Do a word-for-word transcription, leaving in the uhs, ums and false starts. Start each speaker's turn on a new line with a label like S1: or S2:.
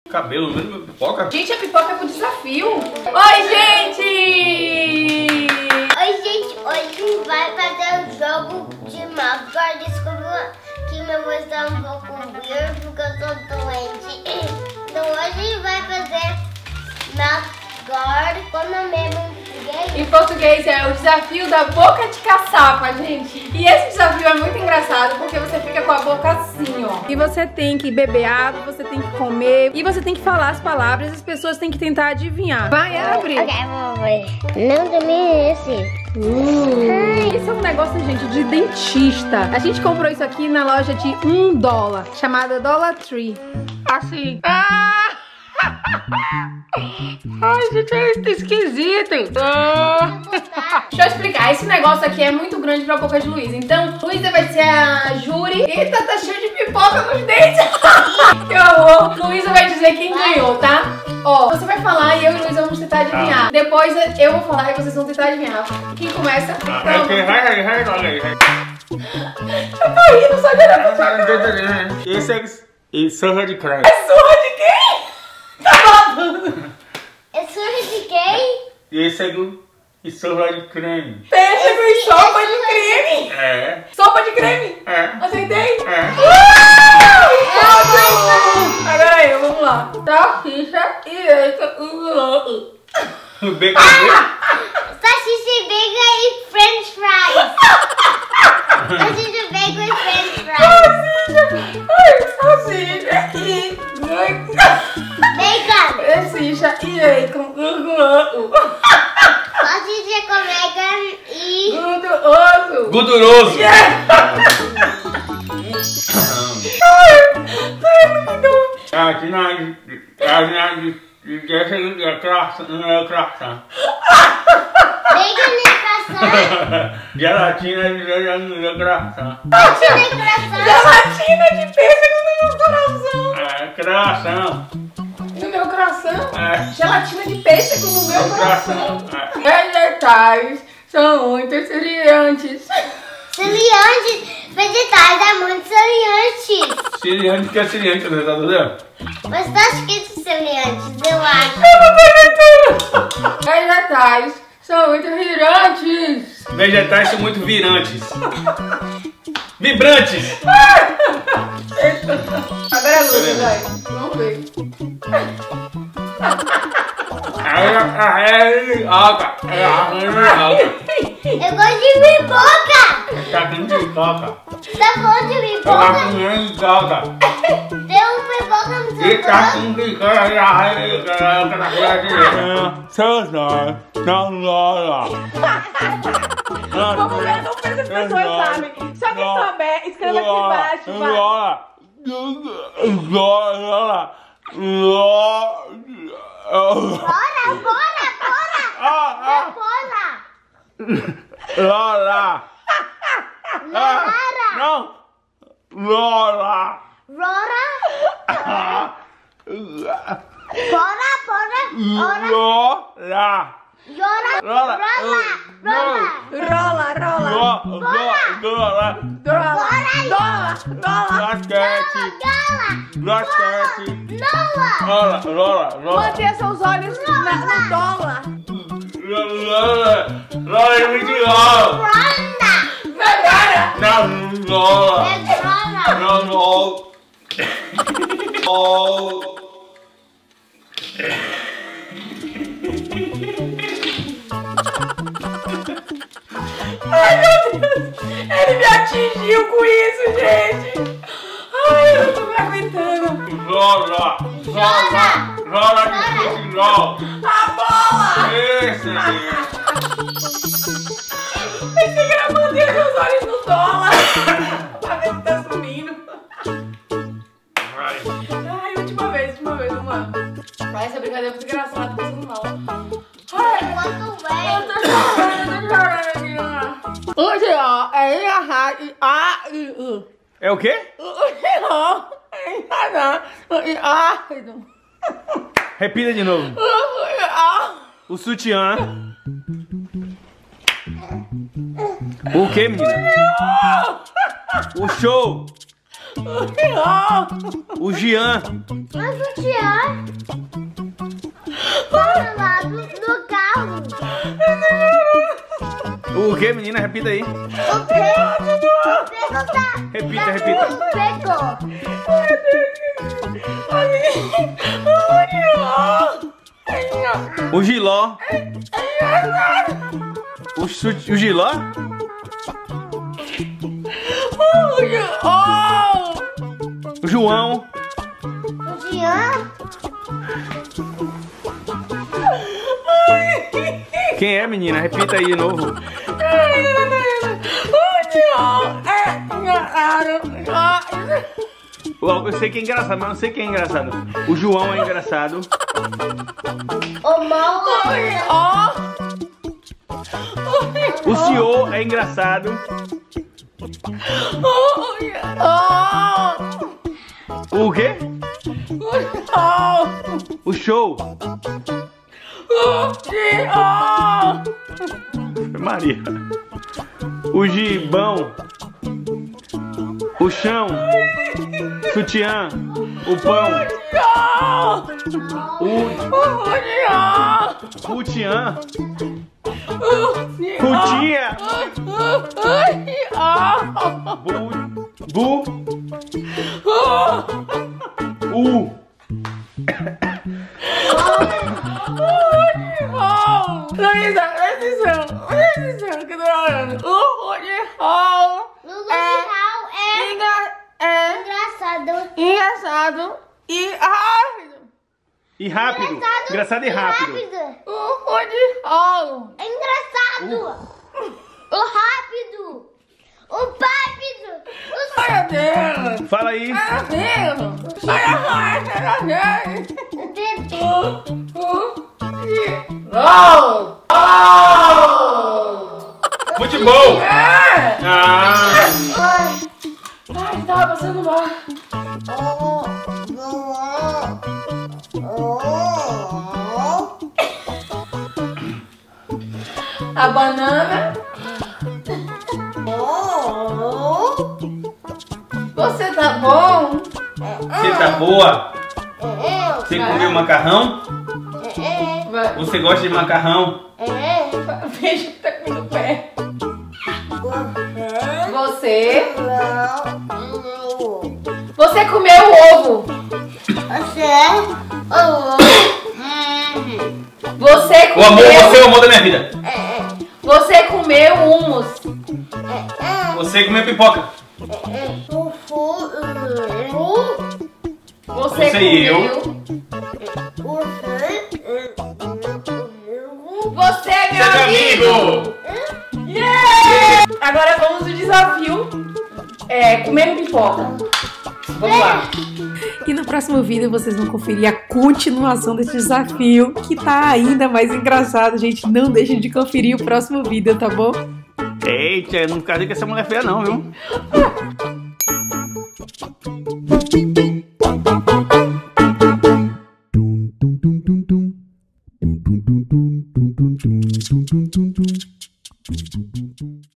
S1: Cabelo mesmo, meu pipoca.
S2: Gente, a pipoca é pro desafio. Oi, gente!
S3: Oi, gente. Hoje vai fazer o jogo de Mascor. Desculpa que minha voz tá um pouco weird porque eu tô doente. Então hoje vai fazer Mascor com o mesmo.
S2: Em português é o desafio da boca de caçapa, gente. E esse desafio é muito engraçado porque você fica com a boca assim, ó. E você tem que beber água, você tem que comer e você tem que falar as palavras e as pessoas têm que tentar adivinhar. Vai, abre!
S3: Ok, vamos ver. Não, também é esse.
S2: Uh. Isso é um negócio, gente, de dentista. A gente comprou isso aqui na loja de um dólar, chamada Dollar Tree. Assim. Ah! Ai, gente, é esquisito. Ah. Deixa eu explicar. Esse negócio aqui é muito grande pra boca de Luísa. Então, Luísa vai ser a júri. Eita, tá cheio de pipoca nos dentes. Que horror. Luísa vai dizer quem ganhou, tá? Ó, você vai falar e eu e Luísa vamos tentar adivinhar. Ah. Depois eu vou falar e vocês vão tentar adivinhar. Quem começa?
S1: Ah, é que...
S2: Eu tô rindo só de olhar pra sua cara.
S1: Esse é... Isso é de creme.
S2: É surra de quem? Tá babando.
S3: É surra de quem?
S1: Esse é do... E sopa de creme.
S2: Pêssego e sopa de creme?
S1: É.
S2: Sopa de creme?
S1: É.
S2: Acertei?
S1: É.
S2: Uh! Agora aí, vamos lá. Salsicha e bacon.
S1: Bacon.
S3: Salsicha e bacon e french fries. Salsicha, bacon e french fries.
S2: Salsicha e
S3: bacon.
S2: Salsicha e bacon.
S3: Salsicha com bacon e...
S2: Gorduroso.
S1: Gorduroso. Aqui na... Aqui na... Essa é croissant, não é croissant.
S3: Bacon e croissant.
S1: Gelatina de croissant.
S3: Gelatina e croissant.
S2: Gelatina de pêssego no meu coração.
S1: É, croissant.
S2: No meu coração?
S1: É.
S2: Gelatina de pêssego no meu
S1: É
S2: coração.
S1: croissant.
S2: Vegetais são muito ciliantes.
S3: Ciliantes. Vegetais é muito ciliantes.
S1: Ciliante que é ciliante, você tá vendo?
S3: Mas tá escrito ciliantes, eu acho.
S2: Eu vou tudo. Vegetais são muito virantes.
S1: Vegetais são muito virantes. Vibrantes.
S2: Agora é luz, vai. Vamos ver.
S3: Eu gosto de pipoca.
S1: Tá com pipoca.
S3: Tá bom de
S1: Tá
S3: pipoca?
S1: com pipoca.
S3: Tem um pipoca no
S1: E
S3: seu
S1: tá
S3: bolso?
S1: com pipoca. Seus nós. Não, não,
S2: Vamos ver, vamos ver se as pessoas sabem. Se alguém souber, escreva aqui embaixo. Vai.
S1: Lola.
S3: Bora, bora, bora. Bora.
S1: Lola.
S3: Lola.
S1: Não. Lola.
S3: Rora. Bora, bora. Ora.
S1: Lola.
S3: Yora.
S1: Rola.
S3: Rola.
S2: Rola, rola.
S1: Lola.
S2: Rola. Rola. Rola.
S1: Basquete.
S3: Gala.
S1: Basquete.
S3: Nola.
S1: Rola, rola, rola.
S2: Mantenha seus olhos na, no dólar.
S1: Lola. Lola é muito rola.
S3: Ronda.
S2: Agora.
S1: Não, Lola.
S3: É Ronda.
S1: Não, não. Oh.
S2: Ai, meu Deus. Ele me atingiu com isso, gente. Ai, eu não tô me aguentando.
S1: Rola. Rola. Rola de futebol.
S2: A bola.
S1: Esse.
S2: Pensei que era manter meus olhos no dólar. Pra ver se tá sumindo.
S1: Vai.
S2: Ai, última vez, última vez, vamos lá. Ai, essa brincadeira é muito engraçada, tô passando mal. Ai,
S3: Quanto
S2: eu
S3: bem.
S2: tô chorando, eu tô chorando aqui, ó. Hoje, ó, é engraçado e A e U.
S1: É o quê?
S2: Hoje, ó, é engraçado e A e U.
S1: Repita de novo. O sutiã. O que, menina? O show. O Jean.
S3: Mas o Jean.
S1: O que, menina? Repita aí.
S3: O quê? Perguntar.
S1: Repita, repita.
S3: Pegou.
S1: O Giló. O, su- o Giló? O João.
S3: O Jean.
S1: Quem é, menina? Repita aí de novo. Eu sei que é engraçado, mas não sei quem é engraçado. O João é engraçado.
S3: O mal.
S1: O senhor é engraçado. O quê? O show. Maria. O gibão. O chão. Sutiã. O pão. O Futiã. Futinha. Bu. Bu. U.
S2: Luísa, presta atenção, presta atenção que eu tô olhando. O Rodrigo
S3: Lulu é,
S2: engra- é
S3: engraçado.
S2: engraçado e rápido.
S1: E rápido. Engraçado e rápido.
S2: O Rodrigo
S3: É engraçado. O rápido. O rápido. O
S2: Ai, meu Deus.
S1: Fala aí.
S2: Ai, meu Deus. Ai, ai, ai, ai.
S1: Futebol.
S2: É.
S1: Ah.
S2: Ai, tava passando mal. A banana. Você tá bom?
S1: Você tá boa? Você comeu macarrão?
S2: Vai.
S1: Você gosta de macarrão?
S2: Veja que tá comendo o pé. Você. Você comeu o ovo. Você
S1: O amor,
S2: comeu.
S1: você é o amor da minha vida.
S2: Você comeu hummus.
S1: Você comeu pipoca.
S2: Você,
S1: Você e
S2: comeu. Você é meu
S1: Você é
S2: amigo.
S1: amigo.
S2: Yeah! Agora vamos ao desafio. É, comendo pipoca. Vamos lá.
S4: E no próximo vídeo vocês vão conferir a continuação desse desafio, que tá ainda mais engraçado, gente. Não deixem de conferir o próximo vídeo, tá bom?
S1: Eita, não fica com essa mulher feia não, viu?